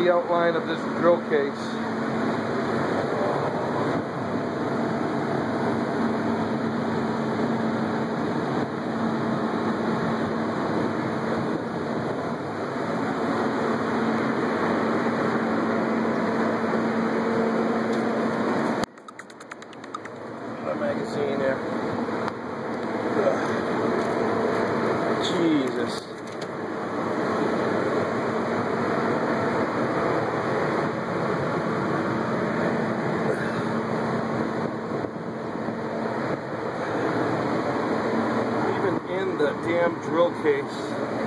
the outline of this drill case. A magazine there. Jesus. Even in the damn drill case,